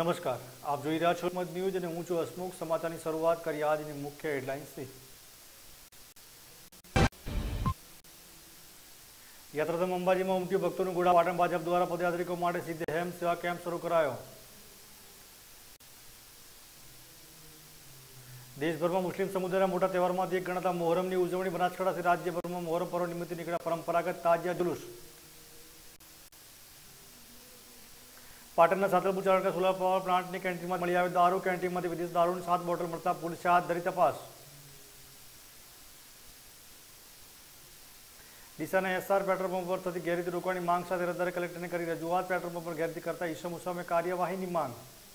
નમસ્કાર, આપ જોઈ રહ્યા છો મત ન્યૂઝ અને હું છું હસમુખ। સમાચારની શરૂઆત કરી આજની મુખ્ય હેડલાઇન્સથી। યાત્રાધામ અંબાજીમાં ઉમટ્યું ભક્તોનું ઘોડા। પાટણ ભાજપ દ્વારા પદયાત્રિકો માટે સિદ્ધહેમ સેવા કેમ્પ શરૂ કરાયો। દેશભરમાં મુસ્લિમ સમુદાયના મોટા તહેવારમાંથી એક ગણાતા મોહરમની ઉજવણી। બનાસકાંઠાથી રાજ્યભરમાં મોહરમ પર્વ નિમિત્તે નીકળ્યા પરંપરાગત તાજિયા જુલુસ। પાટણના સાતલપુર ચારણકા સોલર પાવર પ્લાન્ટની કેન્ટીનમાં મળી આવ્યો દારૂ। કેન્ટીનમાંથી વિદેશ દારૂની 7 બોટલ મળતા પોલીસે હાથ ધરી તપાસ। ડીસાના એસઆર પેટ્રોલ પંપ પર થતી ગેરરીતિ રોકવાની માંગ સાથે રદ્દારે કલેક્ટરને કરી રજૂઆત। પેટ્રોલ પંપ પર ગેરરીતિ કરતા ઈસમો સામે કાર્યવાહીની માંગ।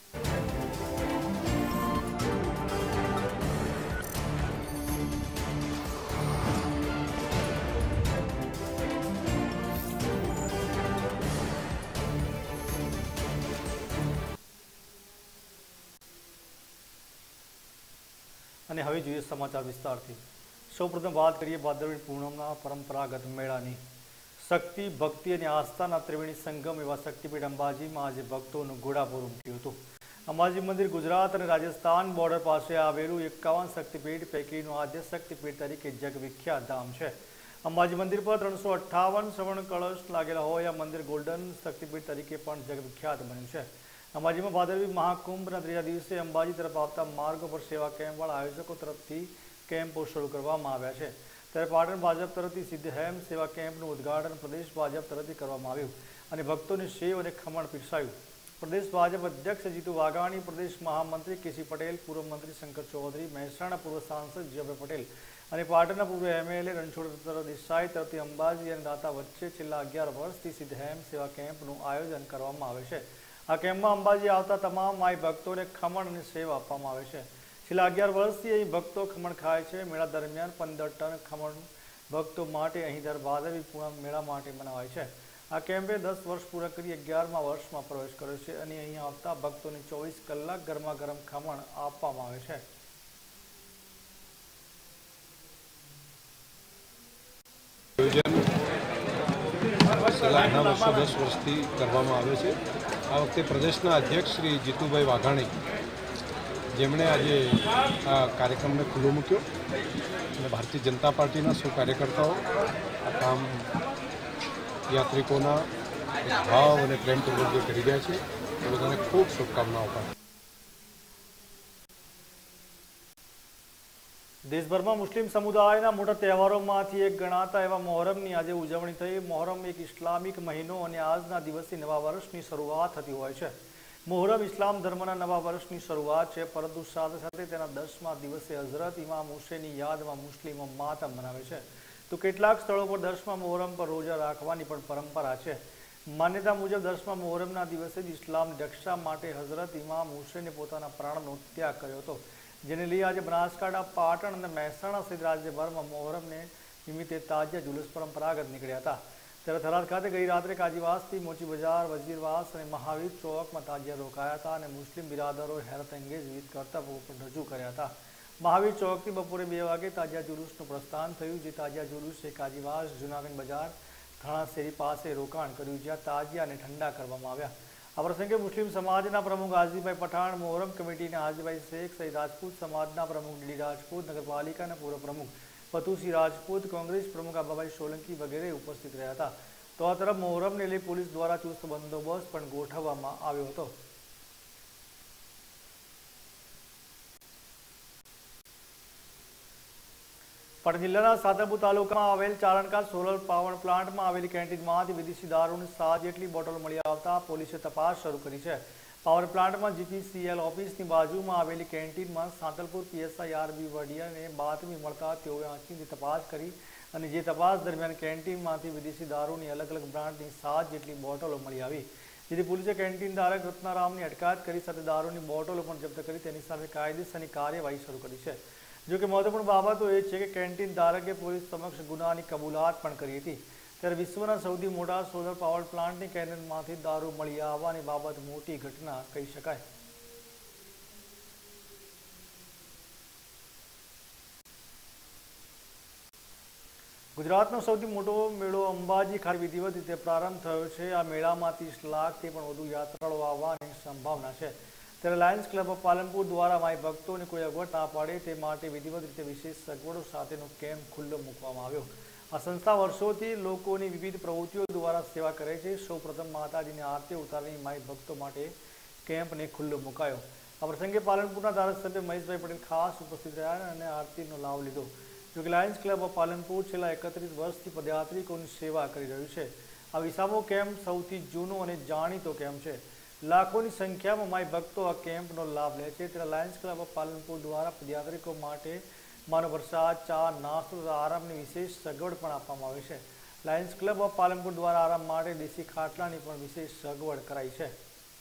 અને હવે જોઈએ સમાચાર વિસ્તારથી। સૌપ્રથમ વાત કરીએ ભાદરવી પૂનમના પરંપરાગત મેળાની। શક્તિ, ભક્તિ અને આસ્થાના ત્રિવેણી સંગમ એવા શક્તિપીઠ અંબાજીમાં આજે ભક્તોનું ઘોડાપૂર ઉમટ્યું હતું। અંબાજી મંદિર ગુજરાત અને રાજસ્થાન બોર્ડર પાસે આવેલું 51 શક્તિપીઠ પૈકીનું આદ્ય શક્તિપીઠ તરીકે જગવિખ્યાત ધામ છે। અંબાજી મંદિર પર 358 શ્રવણ કળશ લાગેલા હોય આ મંદિર ગોલ્ડન શક્તિપીઠ તરીકે પણ જગવિખ્યાત બન્યું છે। અંબાજીમાં ભાદરવી મહાકુંભના ત્રીજા દિવસે અંબાજી તરફ આવતા માર્ગો પર સેવા કેમ્પવાળા આયોજકો તરફથી કેમ્પો શરૂ કરવામાં આવ્યા છે। ત્યારે પાટણ ભાજપ તરફથી સિદ્ધહેમ સેવા કેમ્પનું ઉદ્ઘાટન પ્રદેશ ભાજપ તરફથી કરવામાં આવ્યું અને ભક્તોને સેવ અને ખમણ પીરસાયું। પ્રદેશ ભાજપ અધ્યક્ષ જીતુ વાઘાણી, પ્રદેશ મહામંત્રી કેસી પટેલ, પૂર્વ મંત્રી શંકર ચૌધરી, મહેસાણા પૂર્વ સાંસદ જીયાભાઈ પટેલ અને પાટણના પૂર્વ એમએલએ રણછોડ દેસાઈ તરફથી અંબાજી અને દાતા વચ્ચે છેલ્લા 11 વર્ષથી સિદ્ધહેમ સેવા કેમ્પનું આયોજન કરવામાં આવે છે। આ કેમ્પમાં અંબાજી આવતા તમામ માઈ ભક્તોને ખમણ અને સેવા આપવામાં આવે છે। છેલ્લા 11 વર્ષથી અહીં ભક્તો ખમણ ખાય છે। મેળા દરમિયાન 15 ટન ખમણ ભક્તો માટે અહીં દર ભાદરવી પૂનમ મેળા માટે બનાવાય છે। આ કેમ્પે 10 વર્ષ પૂરા કરી 11મા વર્ષમાં પ્રવેશ કર્યો છે અને અહીં આવતા ભક્તોને 24 કલાક ગરમા ગરમ ખમણ આપવામાં આવે છે। છેલ્લા ઘણા વર્ષો 10 વર્ષથી કરવામાં આવે છે। આ વખતે પ્રદેશના અધ્યક્ષ શ્રી જીતુભાઈ વાઘાણી જેમણે આજે આ કાર્યક્રમને ખુલ્લો મૂક્યો અને ભારતીય જનતા પાર્ટીના સૌ કાર્યકર્તાઓ આ કામ યાત્રિકોના ભાવ અને પ્રેમપૂર્વક જે કરી રહ્યા છે એ બધાને ખૂબ શુભકામનાઓ પાઠવું। દેશભરમાં મુસ્લિમ સમુદાયના મોટા તહેવારોમાંથી એક ગણાતા એવા મોહરમની આજે ઉજવણી થઈ। મોહરમ એક ઇસ્લામિક મહિનો અને આજના દિવસથી નવા વર્ષની શરૂઆત થતી હોય છે। મોહરમ ઇસ્લામ ધર્મના નવા વર્ષની શરૂઆત છે, પરંતુ સાથે સાથે તેના 10મા દિવસે હઝરત ઇમામ હુસૈનની યાદમાં મુસ્લિમો માતમ મનાવે છે। તો કેટલાક સ્થળો પર 10મા મોહરમ પર રોજા રાખવાની પણ પરંપરા છે। માન્યતા મુજબ 10મા મોહરમના દિવસે જ ઇસ્લામની રક્ષા માટે હઝરત ઇમામ હુસૈને પોતાના પ્રાણનો ત્યાગ કર્યો હતો, જેને લઈ આજે બનાસકાંઠા, પાટણ અને મહેસાણા સહિત રાજ્યભરમાં મોહરમને નિમિત્તે તાજિયા જુલુસ પરંપરાગત નીકળ્યા હતા। ત્યારે થરાદ ખાતે ગઈ રાત્રે કાજીવાસથી મોચી બજાર, વજીરવાસ અને મહાવીર ચોકમાં તાજિયા રોકાયા હતા અને મુસ્લિમ બિરાદરોએ હેરત અંગેજ વિવિધ કરતબો પણ રજૂ કર્યા હતા। મહાવીર ચોકથી બપોરે 2 વાગે તાજિયા જુલુસનું પ્રસ્થાન થયું, જે તાજિયા જુલુસે કાજીવાસ, જૂનાગંજ બજાર, થાણા શેરી પાસે રોકાણ કર્યું, જ્યાં તાજિયાને ઠંડા કરવામાં આવ્યા। આ પ્રસંગે મુસ્લિમ સમાજના પ્રમુખ હાજીભાઈ પઠાણ, મોહરમ કમિટીના હાજીભાઈ શેખ સહિત રાજપૂત સમાજના પ્રમુખ ડીડી રાજપૂત, નગરપાલિકાના પૂર્વ પ્રમુખ પતુસિંહ રાજપૂત, કોંગ્રેસ પ્રમુખ આબાભાઈ સોલંકી વગેરે ઉપસ્થિત રહ્યા હતા। તો આ તરફ મોહરમને લઈ પોલીસ દ્વારા ચુસ્ત બંદોબસ્ત પણ ગોઠવવામાં આવ્યો હતો। પાટણ જિલ્લાના સાતલપુર તાલુકામાં આવેલ ચારણકા સોલર પાવર પ્લાન્ટમાં આવેલી કેન્ટીનમાંથી વિદેશી દારૂની 7 જેટલી બોટલ મળી આવતા પોલીસે તપાસ શરૂ કરી છે। પાવર પ્લાન્ટમાં જીપીસીએલ ઓફિસની બાજુમાં આવેલી કેન્ટીનમાં સાતલપુર પીએસઆઈ આરબી વડિયાને બાતમી મળતા તેઓએ આંચીની તપાસ કરી અને જે તપાસ દરમિયાન કેન્ટીનમાંથી વિદેશી દારૂની અલગ અલગ બ્રાન્ડની 7 જેટલી બોટલો મળી આવી, જેથી પોલીસે કેન્ટીન ધારક રત્નારામની અટકાયત કરી સાથે દારૂની બોટલો પણ જપ્ત કરી તેની સામે કાયદેસરની કાર્યવાહી શરૂ કરી છે। જોકે મહત્વપૂર્ણ બાબતો એ છે કે કેન્ટીન ધારકે પોલીસ સમક્ષ ગુનાની કબૂલાત પણ કરી હતી। ત્યારે વિશ્વના સૌથી મોટા સોલર પાવર પ્લાન્ટની કેન્ટીનમાંથી દારૂ મળી આવવાની બાબત મોટી ઘટના કહી શકાય। ગુજરાતનો સૌથી મોટો મેળો અંબાજી ખાતે વિધિવત રીતે પ્રારંભ થયો છે। આ મેળામાં 30 લાખથી પણ વધુ યાત્રાળુઓ આવવાની સંભાવના છે। ત્યારે લાયન્સ ક્લબ ઓફ પાલનપુર દ્વારા માઈ ભક્તોને કોઈ અગવડ ના પડે તે માટે વિધિવત રીતે વિશેષ સગવડો સાથેનો કેમ્પ ખુલ્લો મૂકવામાં આવ્યો। આ સંસ્થા વર્ષોથી લોકોની વિવિધ પ્રવૃત્તિઓ દ્વારા સેવા કરે છે। સૌપ્રથમ માતાજીની આરતી ઉતારી માઈ ભક્તો માટે કેમ્પને ખુલ્લો મુકાયો। આ પ્રસંગે પાલનપુરના ધારાસભ્ય મહેશભાઈ પટેલ ખાસ ઉપસ્થિત રહ્યા અને આરતીનો લાભ લીધો। જો કે લાયન્સ ક્લબ ઓફ પાલનપુર છેલ્લા 31 વર્ષથી પદયાત્રિકોની સેવા કરી રહ્યું છે। આ વિસામો કેમ્પ સૌથી જૂનો અને જાણીતો કેમ્પ છે। લાખોની સંખ્યામાં માઈ ભક્તો આ કેમ્પનો લાભ લે છે। ત્યારે લાયન્સ ક્લબ ઓફ પાલનપુર દ્વારા પદયાત્રિકો માટે માનો વરસાદ, ચા, નાસ્તો તથા આરામની વિશેષ સગવડ પણ આપવામાં આવી છે। લાયન્સ ક્લબ ઓફ પાલનપુર દ્વારા આરામ માટે દેશી ખાટલાની પણ વિશેષ સગવડ કરાઈ છે।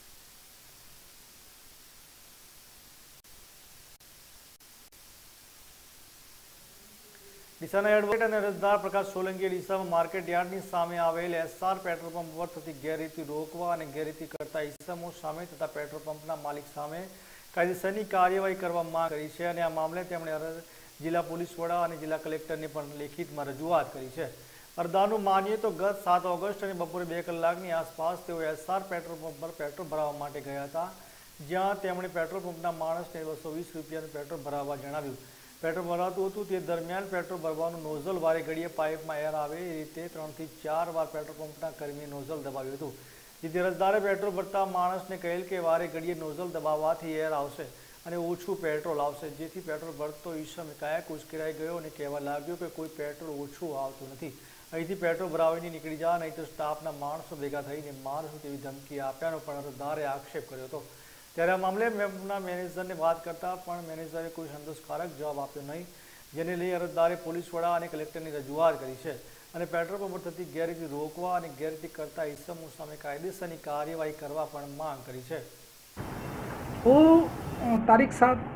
ડીસાના એડવોકેટ અને અરજદાર પ્રકાશ સોલંકીએ ડીસામાં માર્કેટ યાર્ડની સામે આવેલ એસઆર પેટ્રોલ પંપ પર થતી ગેરરીતિ રોકવા અને ગેરરીતિ કરતા ઇસમો સામે તથા પેટ્રોલ પંપના માલિક સામે કાયદેસરની કાર્યવાહી કરવા માંગ કરી છે અને આ મામલે તેમણે જિલ્લા પોલીસ વડા અને જિલ્લા કલેક્ટરને પણ લેખિતમાં રજૂઆત કરી છે। અરજદારનું માનીએ તો ગત 7 ઓગસ્ટ અને બપોરે 2 કલાકની આસપાસ તેઓ એસઆર પેટ્રોલ પંપ પર પેટ્રોલ ભરાવવા માટે ગયા હતા, જ્યાં તેમણે પેટ્રોલ પંપના માણસને 220 રૂપિયાનું પેટ્રોલ ભરાવવા જણાવ્યું। पेट्रोल भरातुं हतुं ते दरमियान पेट्रोल भरवानुं नोઝલ वारे घड़ीए पाइप में एयर आवे ए रीते 3 થી 4 वार पेट्रोल पंपना कर्मीए नोઝल दबाव्युं हतुं। जेथी अरजदारे पेट्रोल भरता माणसने कहेल के वारे घड़ीए नोઝल दबाववाथी एयर आवशे अने ओछुं पेट्रोल आवशे। जेथी पेट्रोल भरतो ईसम एकाएक उश्केराई गयो अने कहेवा लाग्यो के कोई पेट्रोल ओछुं आवतुं नथी, અહીંથી પેટ્રોલ ભરાવીને નીકળી જા, નહીં તો સ્ટાફના માણસો ભેગા થઈને મારશું તેવી ધમકી આપ્યાનો પણ અરજદારે આક્ષેપ કર્યો હતો। ત્યારે આ મામલે મેપના મેનેજરને વાત કરતા પણ મેનેજરે કોઈ સંતોષકારક જવાબ આપ્યો નહીં, જેને લઈ અરજદારે પોલીસ વડા અને કલેક્ટરની રજૂઆત કરી છે અને પેટ્રોલ પંપ પર થતી ગેરરીતિ રોકવા અને ગેરરીતિ કરતા ઇસમો સામે કાયદેસરની કાર્યવાહી કરવા પણ માંગ કરી છે। હું તારીખ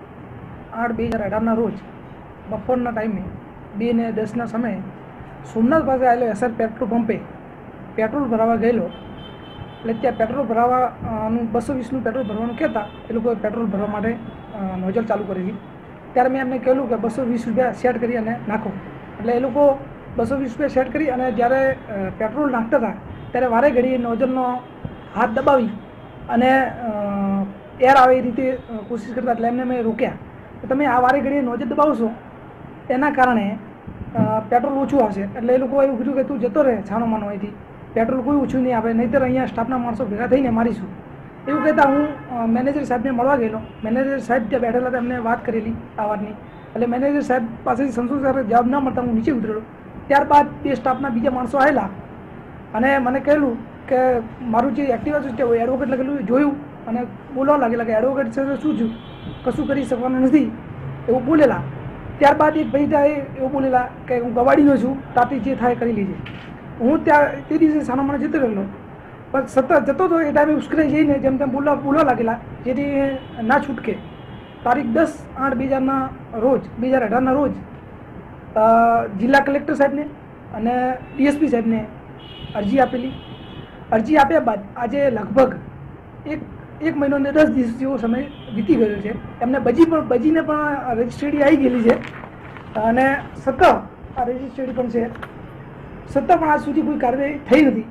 7/8/2018 રોજ બપોરના ટાઈમે 2:10 સમયે સોમનાથ પાસે આવેલો એસઆર પેટ્રોલ પંપે પેટ્રોલ ભરાવા ગયેલો। એટલે ત્યાં પેટ્રોલ ભરાવાનું 220નું પેટ્રોલ ભરવાનું કહેતા એ લોકોએ પેટ્રોલ ભરવા માટે નોઝલ ચાલુ કરેલી। ત્યારે મેં એમને કહેલું કે 220 રૂપિયા સેટ કરી અને નાખો। એટલે એ લોકો 220 રૂપિયા સેટ કરી અને જ્યારે પેટ્રોલ નાખતા હતા ત્યારે વારે ઘડીએ નોઝલનો હાથ દબાવી અને એર આવે એ રીતે કોશિશ કરતા, એટલે એમને મેં રોક્યા કે તમે આ વારે ઘડીએ નોઝલ દબાવશો એના કારણે પેટ્રોલ ઓછું આવશે। એટલે એ લોકો એવું કીધું કે તું જતો રહે છાનો માનો અહીંથી, पेट्रोल कोई ओछું नहीं आवे, नहींतर अहींया स्टाफना माणसों भेगा थईने मारीशुं। एवुं कहेता हूँ मैनेजर साहेबने मळवा गेलो। मैनेजर साहेब त्यां बैठेला हता, एमणे वात करेली आ वातनी। એટલે मैनेजर साहेब पासेथी संतोषकारक जवाब न मळता हूँ नीचे उतरेलो। त्यारबाद बे स्टाफना बीजा माणसो आवेला અને મને કહેલું કે મારું જે એક્ટિવા છે તે એડવોકેટ લખેલું જોયું અને બોલવા લાગેલા કે એડવોકેટ છે શું થયું, કશું કરી શકવાનું નથી એવું બોલેલા। ત્યારબાદ એક ભાઈ ત્યાં એવું બોલેલા કે હું ગવાડીનો છું, તાતી જે થાય કરી લેજે। હું ત્યાં તે દિવસે સાનો મને જતો રહેલો, પણ સતત જતો તો એ ટાઈમે ઉશ્કેરાઈ જઈને જેમ તેમ બોલવા લાગેલા, જેથી ના છૂટકે તારીખ 10/8/2018 રોજ જિલ્લા કલેક્ટર સાહેબને અને ડીએસપી સાહેબને અરજી આપેલી। અરજી આપ્યા બાદ આજે લગભગ એક મહિનો ને 10 દિવસ જેવો સમય વીતી ગયો છે। એમને બજીને પણ રજિસ્ટ્રેડી આવી ગયેલી છે અને સતત આ રજિસ્ટ્રેડી પણ છે, છતાં પણ આજ સુધી કોઈ કાર્યવાહી થઈ નથી।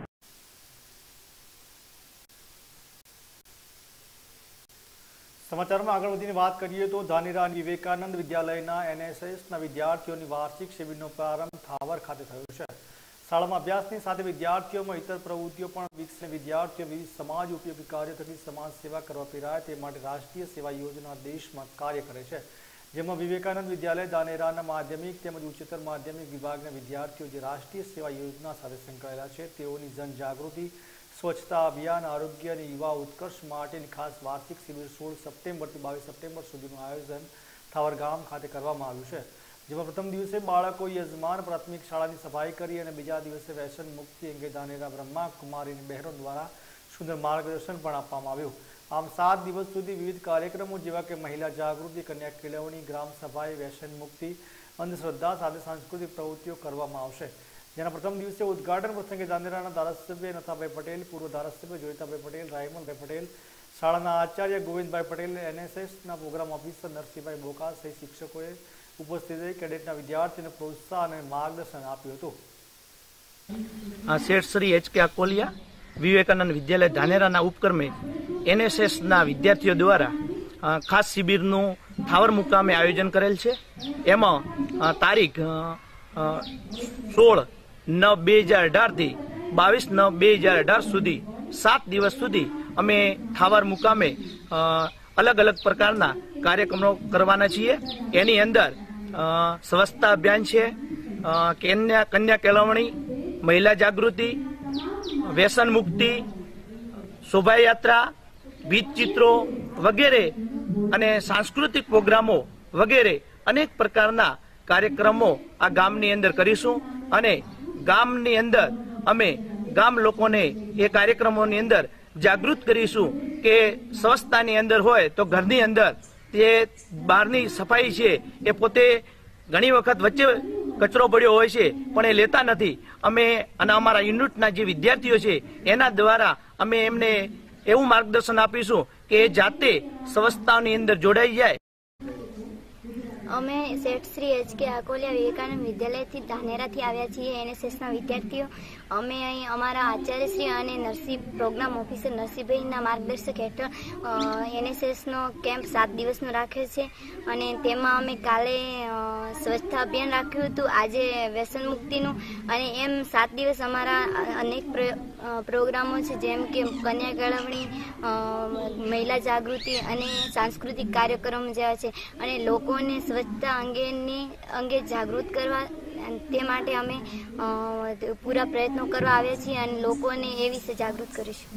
સમાચારમાં આગળ વધીને વાત કરીએ તો ધાનેરા વિવેકાનંદ વિદ્યાલયના એનએસએસના વિદ્યાર્થીઓની વાર્ષિક શિબિરનો પ્રારંભ થાવર ખાતે થયો છે। શાળામાં અભ્યાસની સાથે વિદ્યાર્થીઓમાં ઇતર પ્રવૃત્તિઓ પણ વિકસે। વિદ્યાર્થીઓ વિવિધ સમાજ ઉપયોગી કાર્યો થકી સમાજ સેવા કરવા પ્રેરાય તે માટે રાષ્ટ્રીય સેવા યોજના દેશમાં કાર્ય કરે છે, જેમાં વિવેકાનંદ વિદ્યાલય ધાનેરાના માધ્યમિક તેમજ ઉચ્ચતર માધ્યમિક વિભાગના વિદ્યાર્થીઓ જે રાષ્ટ્રીય સેવા યોજના સાથે સંકળાયેલા છે તેઓની જનજાગૃતિ, સ્વચ્છતા અભિયાન, આરોગ્ય અને યુવા ઉત્કર્ષ માટેની ખાસ વાર્ષિક શિબિર 16 સપ્ટેમ્બરથી 22 સપ્ટેમ્બર સુધીનું આયોજન થાવર ગામ ખાતે કરવામાં આવ્યું છે, જેમાં પ્રથમ દિવસે બાળકો યજમાન પ્રાથમિક શાળાની સફાઈ કરી અને બીજા દિવસે વ્યસન મુક્તિ અંગે ધાનેરા બ્રહ્મા કુમારીની બહેનો દ્વારા સુંદર માર્ગદર્શન પણ આપવામાં આવ્યું। આમ 7 દિવસ સુધી વિવિધ કાર્યક્રમો જેવા કે મહિલા જાગૃતિ, કન્યા કેળવણી, ગ્રામ સફાઈ, વ્યસન મુક્તિ, અંધશ્રદ્ધા સાથે સાંસ્કૃતિક પ્રવૃત્તિઓ કરવામાં આવશે, જેના પ્રથમ દિવસે ઉદ્ઘાટન પ્રસંગે ધાનેરાના ધારાસભ્ય નથાભાઈ પટેલ, પૂર્વ ધારાસભ્ય જોઈતાભાઈ પટેલ, રાયમલભાઈ પટેલ, શાળાના આચાર્ય ગોવિંદભાઈ પટેલ, એનએસએસના પ્રોગ્રામ ઓફિસર નરસિંહભાઈ બોકા સહિત શિક્ષકોએ ઉપસ્થિત રહી કેડેટના વિદ્યાર્થીઓને પ્રોત્સાહન અને માર્ગદર્શન આપ્યું હતું। શેઠ શ્રી એચ કે અકોલિયા વિવેકાનંદ વિદ્યાલય ધાનેરાના ઉપક્રમે NSSના વિદ્યાર્થીઓ દ્વારા ખાસ શિબિરનું થાવર મુકામે આયોજન કરેલ છે। એમાં તારીખ 16/9/2018 થી 22/9/2018 સુધી 7 દિવસ સુધી અમે થાવર મુકામે અલગ અલગ પ્રકારના કાર્યક્રમો કરવાના છીએ। એની અંદર સ્વચ્છતા અભિયાન છે, કન્યા કેળવણી, મહિલા જાગૃતિ, વ્યસન મુક્તિ, શોભાયાત્રા, ગીત ચિત્રો વગેરે અને સાંસ્કૃતિક પ્રોગ્રામો વગેરે અનેક પ્રકારના કાર્યક્રમો આ ગામની અંદર કરીશું અને ગામની અંદર અમે ગામ લોકોને એ કાર્યક્રમોની અંદર જાગૃત કરીશું કે સ્વચ્છતાની અંદર હોય તો ઘરની અંદર તે બહારની સફાઈ છે એ પોતે ઘણી વખત વચ્ચે કચરો પડ્યો હોય છે પણ એ લેતા નથી। અમે અને અમારા યુનિટના જે વિદ્યાર્થીઓ છે એના દ્વારા અમે એમને એવું માર્ગદર્શન આપીશું કે એ જાતે સ્વચ્છતાની અંદર જોડાઈ જાય। અમે શેઠ શ્રી HK આકોલિયા વિવેકાનંદ વિદ્યાલયથી ધાનેરાથી આવ્યા છીએ, NSSના વિદ્યાર્થીઓ। અમે અહીં અમારા આચાર્યશ્રી અને પ્રોગ્રામ ઓફિસર નરસિંહભાઈના માર્ગદર્શક હેઠળ NSSનો કેમ્પ 7 દિવસનો રાખ્યો છે અને તેમાં અમે કાલે સ્વચ્છતા અભિયાન રાખ્યું હતું, આજે વ્યસન મુક્તિનું અને એમ 7 દિવસ અમારા અનેક પ્રોગ્રામો છે જેમ કે કન્યા કેળવણી, મહિલા જાગૃતિ અને સાંસ્કૃતિક કાર્યક્રમ જેવા છે અને લોકોને સ્વચ્છતા અંગે જાગૃત કરવા તે માટે અમે પૂરા પ્રયત્નો કરવા આવ્યા છીએ અને લોકોને એ વિશે જાગૃત કરીશું।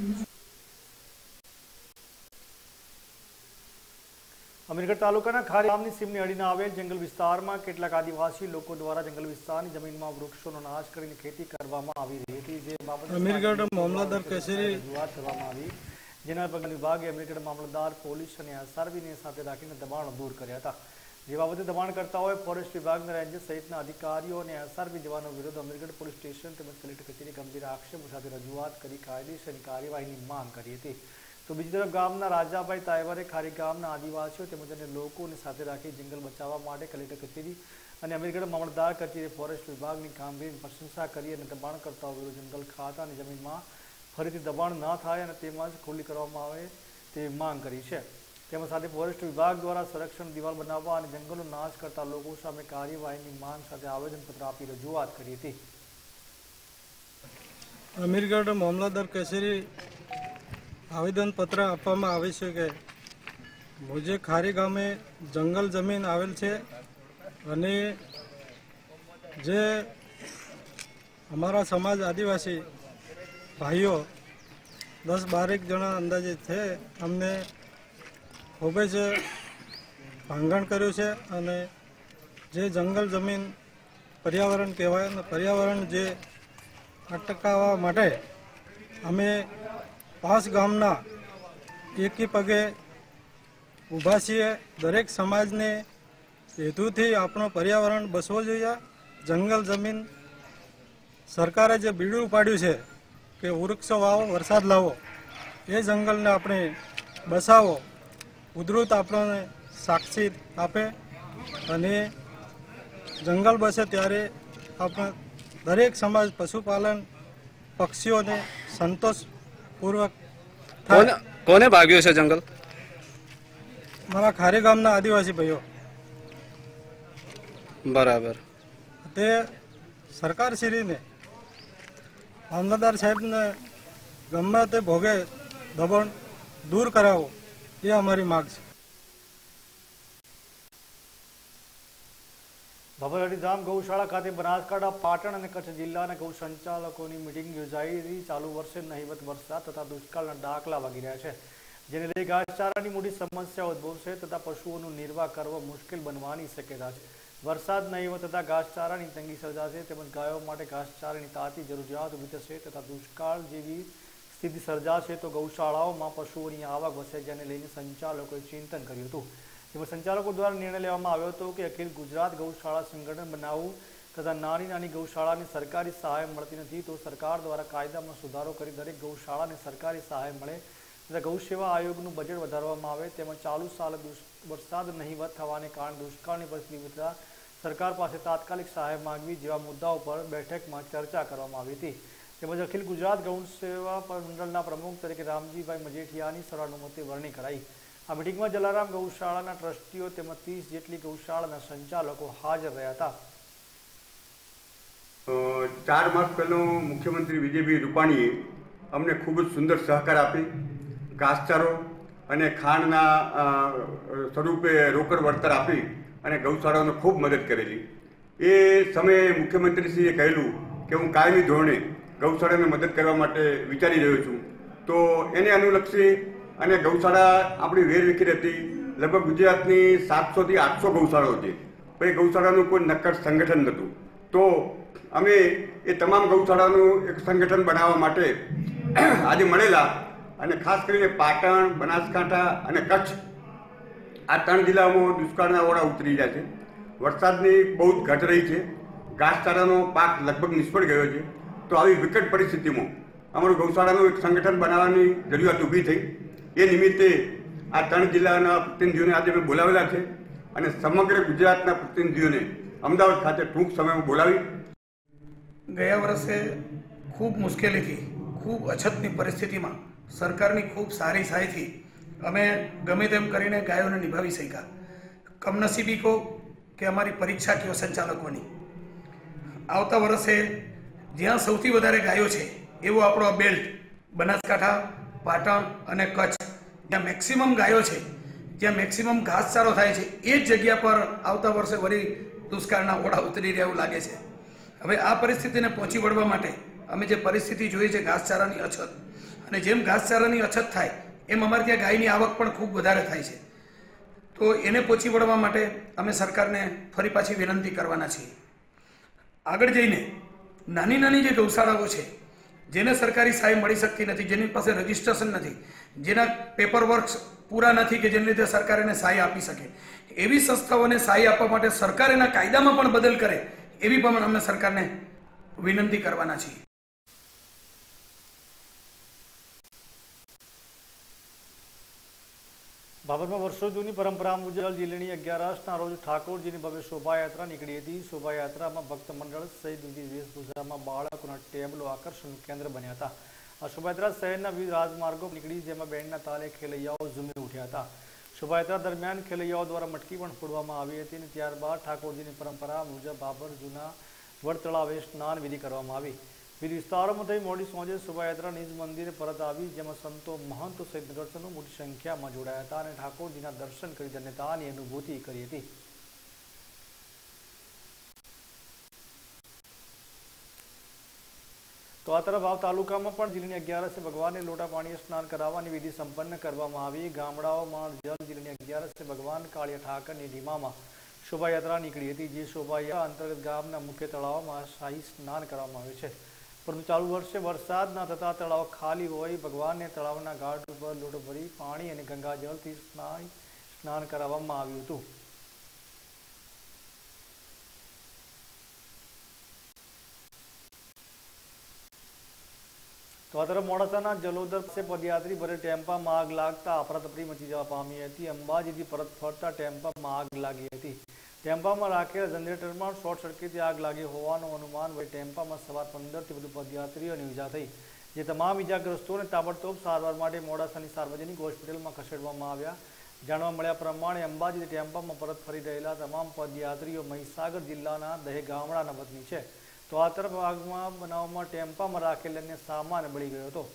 અમીરગઢ તાલુકાના ખારી ગામની સીમની અડીને આવેલ જંગલ વિસ્તારમાં કેટલાક આદિવાસી લોકો દ્વારા જંગલ વિસ્તારની જમીનમાં વૃક્ષોનો નાશ કરીને ખેતી કરવામાં આવી રહી હતી, જે બાબતે અમીરગઢ મામલતદાર કચેરી રજૂઆત કરવામાં આવી, જેના પર વિભાગે અમીરગઢ મામલતદાર, પોલીસ અને SRBને સાથે રાખીને દબાણો દૂર કર્યા હતા। જે બાબતે દબાણકર્તાઓએ ફોરેસ્ટ વિભાગના રેન્જર સહિતના અધિકારીઓ અને SRB જવાનો વિરુદ્ધ અમીરગઢ પોલીસ સ્ટેશન તેમજ કલેક્ટર કચેરી ગંભીર આક્ષેપો સાથે રજૂઆત કરી કાયદેસરની કાર્યવાહીની માંગ કરી હતી। તો બીજી તરફ ગામના રાજાભાઈ તાયવરે ખારી ગામના આદિવાસીઓ તેમજ અન્ય લોકોને સાથે રાખી જંગલ બચાવવા માટે કલેક્ટર કચેરી અને અમીરગઢ મામલતદાર કચેરી ફોરેસ્ટ વિભાગની કામગીરીની પ્રશંસા કરી અને દબાણકર્તાઓ વિરુદ્ધ જંગલ ખાતાની જમીનમાં ફરીથી દબાણ ન થાય અને તેમાં જ ખુલ્લી કરવામાં આવે તેવી માંગ કરી છે। તેમજ સાથે ફોરેસ્ટ વિભાગ દ્વારા સંરક્ષણ દિવાલ બનાવવા અને જંગલનો નાશ કરતા લોકો સામે કાર્યવાહીની માંગ સાથે આવેદનપત્ર આપી રજૂઆત કરી હતી। અમીરગઢ મામલતદાર કચેરી આવેદનપત્ર આપવામાં આવે છે કે ભુજે ખારી ગામે જંગલ જમીન આવેલ છે અને જે અમારા સમાજ આદિવાસી ભાઈઓ 10-12 જણા અંદાજે છે, અમને ખૂબ જ ભાંગણ કર્યું છે અને જે જંગલ જમીન પર્યાવરણ કહેવાય અને પર્યાવરણ જે અટકાવવા માટે અમે 5 ગામના એકી પગે ઊભા છીએ। દરેક સમાજને હેતુથી આપણો પર્યાવરણ બચવો જોઈએ। જંગલ જમીન સરકારે જે બીડું પાડ્યું છે કે વૃક્ષો વાવો, વરસાદ લાવો, એ જંગલને આપણે બચાવો, કુદરત આપણને સાક્ષી આપે અને જંગલ બસે ત્યારે આપણે દરેક સમાજ પશુપાલન પક્ષીઓને સંતોષપૂર્વક થાય। કોને ભાગ્યો છે જંગલ? મારા ખારી ગામના આદિવાસી ભાઈઓ। બરાબર। તે સરકારશ્રીને, મામલતદાર સાહેબને ગમે તે ભોગે દબાણ દૂર કરાવો એ અમારી માગ છે। ભભરડીધામ ગૌશાળા ખાતે બનાસકાંઠા, પાટણ અને કચ્છ જિલ્લાના ગૌ સંચાલકોની મીટિંગ યોજાઈ હતી। ચાલુ વર્ષે નહિવત વરસાદ તથા દુષ્કાળના ડાકલા વાગી રહ્યા છે, જેને લઈ ઘાસચારાની મોટી સમસ્યા ઉદ્ભવશે તથા પશુઓનું નિર્વાહ કરવો મુશ્કેલ બનવાની શક્યતા છે। વરસાદ નહિવત તથા ઘાસચારાની તંગી સર્જાશે તેમજ ગાયો માટે ઘાસચારાની તાતી જરૂરિયાત ઊભી થશે તથા દુષ્કાળ જેવી સ્થિતિ સર્જાશે તો ગૌશાળાઓમાં પશુઓની આવક વધશે, જેને લઈને સંચાલકોએ ચિંતન કર્યું હતું। જેમાં સંચાલકો દ્વારા નિર્ણય લેવામાં આવ્યો હતો કે અખિલ ગુજરાત ગૌશાળા સંગઠન બનાવવું તથા નાની નાની ગૌશાળાને સરકારી સહાય મળતી નથી તો સરકાર દ્વારા કાયદામાં સુધારો કરી દરેક ગૌશાળાને સરકારી સહાય મળે તથા ગૌસેવા આયોગનું બજેટ વધારવામાં આવે તેમજ ચાલુ સાલે વરસાદ નહિવત થવાને કારણે દુષ્કાળની પરિસ્થિતિ વધતા સરકાર પાસે તાત્કાલિક સહાય માંગવી જેવા મુદ્દાઓ પર બેઠકમાં ચર્ચા કરવામાં આવી હતી। તેમજ અખિલ ગુજરાત ગૌણ સેવા મંડળના પ્રમુખ તરીકે રામજીભાઈ મજેઠિયાની સર્વાનુમતે વરણી કરાઈ। આ મિટિંગમાં જલારામ ગૌશાળાના ટ્રસ્ટીઓ તેમજ 30 જેટલી ગૌશાળાના સંચાલકો હાજર રહ્યા હતા। 4 માસ પહેલાં મુખ્યમંત્રી વિજયભાઈ રૂપાણીએ અમને ખૂબ જ સુંદર સહકાર આપી ઘાસચારો અને ખાંડના સ્વરૂપે રોકડ વળતર આપી અને ગૌશાળાઓને ખૂબ મદદ કરેલી। એ સમયે મુખ્યમંત્રીશ્રીએ કહેલું કે હું કાયમી ધોરણે ગૌશાળાને મદદ કરવા માટે વિચારી રહ્યો છું। તો એને અનુલક્ષી અને ગૌશાળા આપણી વેરવિખેર હતી। લગભગ ગુજરાતની 700 થી 800 ગૌશાળાઓ છે, પણ એ ગૌશાળાનું કોઈ નક્કર સંગઠન નહોતું। તો અમે એ તમામ ગૌશાળાનું એક સંગઠન બનાવવા માટે આજે મળેલા અને ખાસ કરીને પાટણ, બનાસકાંઠા અને કચ્છ આ 3 જિલ્લાઓમાં દુષ્કાળના ઓળા ઉતરી રહ્યા છે। વરસાદની બહુ જ ઘટ રહી છે, ઘાસચારાનો પાક લગભગ નિષ્ફળ ગયો છે। તો આવી વિકટ પરિસ્થિતિમાં અમારું ગૌશાળાનું એક સંગઠન બનાવવાની જરૂરિયાત ઊભી થઈ। એ નિમિત્તે આ 3 જિલ્લાના પ્રતિનિધિઓને આજે અમે બોલાવેલા છે અને સમગ્ર ગુજરાતના પ્રતિનિધિઓને અમદાવાદ ખાતે ટૂંક સમયમાં બોલાવી ગયા વર્ષે ખૂબ મુશ્કેલીથી, ખૂબ અછતની પરિસ્થિતિમાં સરકારની ખૂબ સારી સહાયથી અમે ગમે તેમ કરીને ગાયોને નિભાવી શક્યા। કમનસીબી કહો કે અમારી પરીક્ષા કયો સંચાલકોની। આવતા વર્ષે જ્યાં સૌથી વધારે ગાયો છે એવો આપણો બેલ્ટ બનાસકાંઠા, પાટણ અને કચ્છ, જ્યાં મેક્સિમમ ગાયો છે, જ્યાં મેક્સિમમ ઘાસચારો થાય છે, એ જ જગ્યા પર આવતા વર્ષે વળી દુષ્કાળના ઓળા ઉતરી રહ્યા એવું લાગે છે। હવે આ પરિસ્થિતિને પહોંચી વળવા માટે અમે જે પરિસ્થિતિ જોઈએ છે ઘાસચારાની અછત, અને જેમ ઘાસચારાની અછત થાય એમ અમારે ત્યાં ગાયની આવક પણ ખૂબ વધારે થાય છે। તો એને પહોંચી વળવા માટે અમે સરકારને ફરી પાછી વિનંતી કરવાના છીએ। આગળ જઈને નાની નાની જે ગૌશાળાઓ છે, જેને સરકારી સહાય મળી શકતી નથી, જેની પાસે રજિસ્ટ્રેશન નથી, જેના પેપર વર્ક્સ પૂરા નથી કે જેને લીધે સરકાર એને સહાય આપી શકે, એવી સંસ્થાઓને સહાય આપવા માટે સરકાર એના કાયદામાં પણ બદલ કરે એવી પણ અમે સરકારને વિનંતી કરવાના છીએ। બાબતમાં વર્ષો જૂની પરંપરા મુજબ જિલ્લાની 11ના રોજ ઠાકોરજીની ભવ્ય શોભાયાત્રા નીકળી હતી। શોભાયાત્રામાં ભક્ત મંડળ સહિત વિવિધ વેશભૂષામાં બાળકોના ટેબલો આકર્ષણનું કેન્દ્ર બન્યા હતા। આ શોભાયાત્રા શહેરના વિવિધ રાજમાર્ગો નીકળી, જેમાં બેન્ડના તાલે ખેલૈયાઓ ઝૂમી ઉઠ્યા હતા। શોભાયાત્રા દરમિયાન ખેલૈયાઓ દ્વારા મટકી પણ ફોડવામાં આવી હતી અને ત્યારબાદ ઠાકોરજીની પરંપરા મુજબ બાબર જૂના વડ તળાવે સ્નાન વિધિ કરવામાં આવી। વિવિધ વિસ્તારોમાં થઈ મોડી સાંજે શોભાયાત્રા નિજ મંદિરે પરત આવી, જેમાં સંતો, મહંતો સહિત નગરજનો મોટી સંખ્યામાં જોડાયા હતા અને ઠાકોરજીના દર્શન કરી ધન્યતાની અનુભૂતિ કરી હતી। તો આ તરફ વાવ તાલુકામાં પણ જિલ્લાની 11 ભગવાનને લોટા પાણીએ સ્નાન કરાવવાની વિધિ સંપન્ન કરવામાં આવી। ગામડાઓમાં જિલ્લાની 11 ભગવાન કાળિયા ઠાકરની ધીમામાં શોભાયાત્રા નીકળી હતી, જે શોભાયાત્રા અંતર્ગત ગામના મુખ્ય તળાવમાં શાહી સ્નાન કરવામાં આવ્યું છે। પરંતુ ચાલુ વર્ષે વરસાદ ન થતા તળાવ ખાલી હોય ભગવાનને તળાવના ઘાટ ઉપર લોટો ભરી પાણી અને ગંગાજળથી સ્નાન કરાવવામાં આવ્યું હતું। તો આ તરફ મોડાસાના જલોદર પાસે પદયાત્રી ભરે ટેમ્પામાં આગ લાગતા અફરાતફરી મચી જવા પામી હતી। અંબાજીથી પરત ફરતા ટેમ્પામાં આગ લાગી હતી। ટેમ્પામાં રાખેલા જનરેટરમાં શોર્ટ સર્કિટથી આગ લાગી હોવાનું અનુમાન વડે ટેમ્પામાં સવાર 15થી વધુ પદયાત્રીઓની ઈજા થઈ, જે તમામ ઈજાગ્રસ્તોને તાબડતોબ સારવાર માટે મોડાસાની સાર્વજનિક હોસ્પિટલમાં ખસેડવામાં આવ્યા। જાણવા મળ્યા પ્રમાણે અંબાજીથી ટેમ્પામાં પરત ફરી રહેલા તમામ પદયાત્રીઓ મહીસાગર જિલ્લાના દહે ગામડાના વતની છે। તો આ તરફ આગમાં બનાવમાં ટેમ્પામાં રાખેલ અન્ય સામાન બળી ગયો હતો।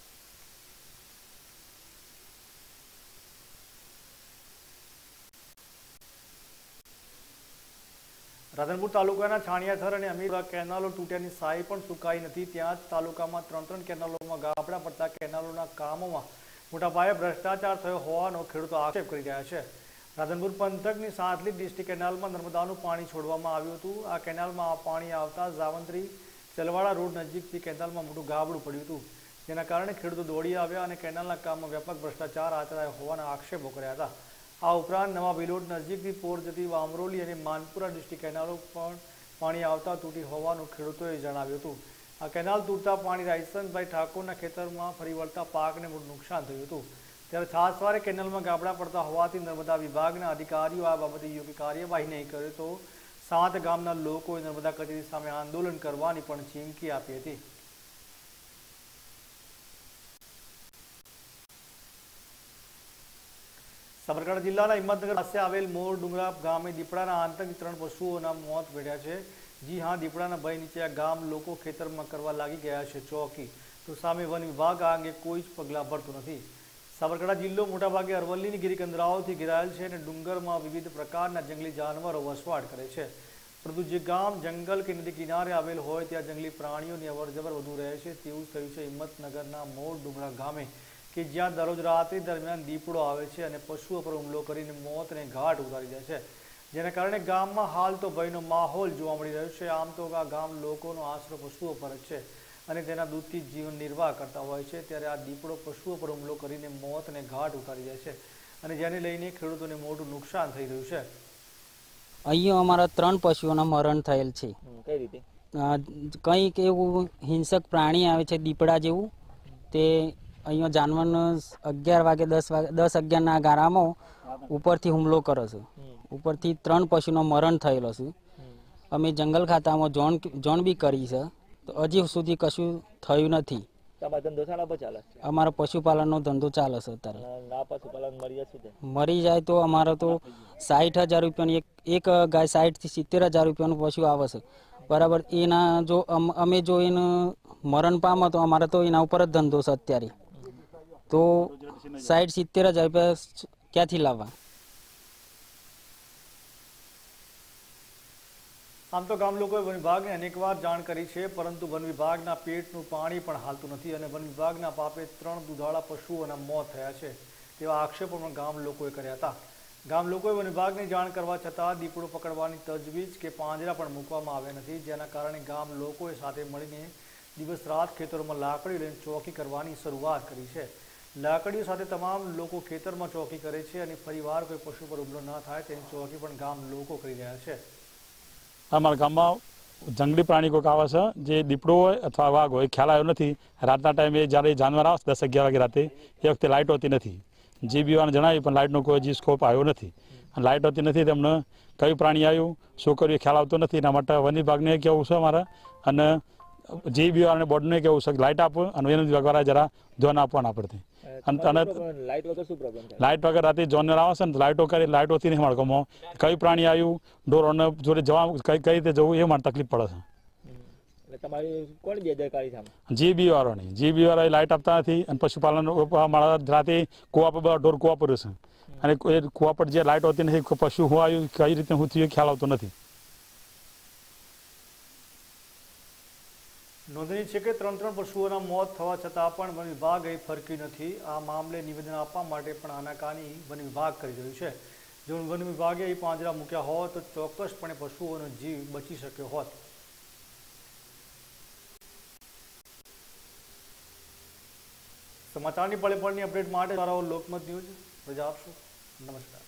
રાધનપુર તાલુકાના છાણિયાથર અને અમીરપુરા કેનાલો તૂટ્યાની સાય પણ સુકાઈ નથી। ત્યાં જ તાલુકામાં 3 કેનાલોમાં ગાબડા પડતા કેનાલોના કામોમાં મોટા પાયે ભ્રષ્ટાચાર થયો હોવાનો ખેડૂતો આક્ષેપ કરી રહ્યા છે। રાધનપુર પંથકની સાંતલી ડિસ્ટ્રિક્ટ કેનાલમાં નર્મદાનું પાણી છોડવામાં આવ્યું હતું। આ કેનાલમાં પાણી આવતા જાવંત્રી ચલવાડા રોડ નજીકથી કેનાલમાં મોટું ગાબડું પડ્યું હતું, જેના કારણે ખેડૂતો દોડી આવ્યા અને કેનાલના કામમાં વ્યાપક ભ્રષ્ટાચાર આચરાયો હોવાના આક્ષેપો કર્યા હતા। આ ઉપરાંત નવા વિલોડ નજીકથી પોર જતી વામરોલી અને માનપુરા ડિસ્ટ્રિક્ટ કેનાલો પણ પાણી આવતા તૂટી હોવાનું ખેડૂતોએ જણાવ્યું હતું। આ કેનાલ તૂટતા પાણી રાયસનભાઈ ઠાકોરના ખેતરમાં ફરી વળતા પાકને મોટું નુકસાન થયું હતું। ત્યારે છાસવારે કેનાલમાં ગાબડા પડતા હોવાથી નર્મદા વિભાગના અધિકારીઓ આ બાબતે યોગ્ય કાર્યવાહી નહીં કરે તો 7 ગામના લોકોએ નર્મદા કચેરી સામે આંદોલન કરવાની પણ ચીમકી આપી હતી। સાબરકાંઠા જિલ્લાના હિંમતનગર પાસે આવેલ મોર ડુંગરા ગામે દીપડાના આતંકથી 3 પશુઓના મોત મળ્યા છે। જી હા, દીપડાના ભય નીચે આ ગામ લોકો ખેતરમાં કરવા લાગી ગયા છે ચોકી, તો સામે વન વિભાગ આ અંગે કોઈ જ પગલાં ભરતું નથી। સાબરકાંઠા જિલ્લો મોટાભાગે અરવલ્લીની ગિરિકંદરાઓથી ઘેરાયેલ છે અને ડુંગરમાં વિવિધ પ્રકારના જંગલી જાનવરો વસવાટ કરે છે, પરંતુ જે ગામ જંગલ કે નદી કિનારે આવેલ હોય ત્યાં જંગલી પ્રાણીઓની અવરજવર વધુ રહે છે તેવું થયું છે હિંમતનગરના મોર ડુંગરા ગામે, કે જ્યાં દરરોજ રાત્રિ દરમિયાન દીપડો આવે છે અને પશુઓ પર હુમલો કરીને મોતને ઘાટ ઉતારી જાય છે, જેના કારણે ગામમાં હાલ તો ભયનો માહોલ જોવા મળી રહ્યો છે। આમ તો આ ગામ લોકોનો આશરો પશુઓ પર જ છે અને તેના દૂધથી જીવન નિર્વાહ કરતા હોય છે, ત્યારે આ દીપડો પશુઓ પર હુમલો કરીને મોતને ઘાટ ઉતારી જાય છે અને જેને લઈને ખેડૂતોને મોટું નુકસાન થઈ રહ્યું છે। અહીંયા અમારા 3 પશુઓના મરણ થયેલ છે। કઈ રીતે? કંઈક એવું હિંસક પ્રાણી આવે છે દીપડા જેવું, તે અહીંયા જાનવરનો 11 વાગે 10-11ના ગારામાં ઉપરથી હુમલો કરે છે। ઉપરથી 3 પશુનું મરણ થયેલો છે। અમે જંગલ ખાતામાં જોણ બી કરી છે, તો હજી સુધી કશું થયું નથી। અમારો પશુપાલનનો ધંધો ચાલે છે અત્યારે। મરી જાય તો અમારે તો 60,000 રૂપિયાની એક ગાય 60,000 થી 70,000 રૂપિયાનું પશુ આવે છે, બરાબર। એના જો અમે જો એને મરણ પામે તો અમારે તો એના ઉપર જ ધંધો છે અત્યારે, તો 60,000-70,000 રૂપિયા ક્યાંથી લાવવા? આમ તો ગામ લોકોએ વન વિભાગને અનેકવાર જાણ કરી છે, પરંતુ વન વિભાગના પેટનું પાણી પણ હાલતું નથી અને વન વિભાગના પાપે 3 દુધાળા પશુઓના મોત થયા છે તેવા આક્ષેપો પણ ગામ લોકોએ કર્યા હતા। ગામ લોકોએ વન વિભાગને જાણ કરવા છતાં દીપડો પકડવાની તજવીજ કે પાંજરા પણ મૂકવામાં આવ્યા નથી, જેના કારણે ગામ લોકોએ સાથે મળીને દિવસ રાત ખેતરોમાં લાકડી લઈને ચોકી કરવાની શરૂઆત કરી છે। લાકડીઓ સાથે તમામ લોકો ખેતરમાં ચોકી કરે છે અને ફરીવાર કોઈ પશુ પર હુમલો ન થાય તેની ચોકી પણ ગામ લોકો કરી રહ્યા છે। અમારા ગામમાં જંગલી પ્રાણી કોઈક આવે છે, જે દીપડો હોય અથવા વાઘ હોય ખ્યાલ આવ્યો નથી। રાતના ટાઈમે જ્યારે જાનવર આવે 10-11 વાગે રાતે, એ વખતે લાઇટ હોતી નથી। જે બીવાને જણાવ્યું પણ લાઇટનો કોઈ હજી સ્કોપ આવ્યો નથી અને લાઇટ હોતી નથી તેમને કયું પ્રાણી આવ્યું શું કર્યું ખ્યાલ આવતો નથી। એના માટે વન વિભાગને કહેવું છે અમારે, અને જે બીવાને બોર્ડને કહેવું છે લાઇટ આપો અને વન વિભાગવાળા જરા ધ્યાન આપવાના પડતી। લાઇટ વગર રાતે જોનર આવે છે ને લાઇટો કરી લાઇટોથી નહીં મારે ગમો કયું પ્રાણી આવ્યું ઢોરોને જોડે જવા કઈ રીતે જવું એ મારે તકલીફ પડે છે। જીબી વાળા લાઇટ આપતા નથી અને પશુપાલન મારા રાતે કુવા પર ઢોર કુવા પર છે અને એ કુવા પર જે લાઇટ હોતી નથી, પશુ શું આવ્યું કઈ રીતે શું થયું ખ્યાલ આવતો નથી। નોંધનીય છે કે 3 પશુઓના મોત થવા છતાં પણ વન વિભાગ અહીં ફરક્યું નથી। આ મામલે નિવેદન આપવા માટે પણ આનાકાની વન વિભાગ કરી રહ્યું છે। જો વન વિભાગે અહીં પાંજરા મૂક્યા હોત તો ચોક્કસપણે પશુઓનો જીવ બચી શક્યો હોત। સમાચારની પળે પળની અપડેટ માટે લોકમત ન્યૂઝ રજા આપશો। નમસ્કાર।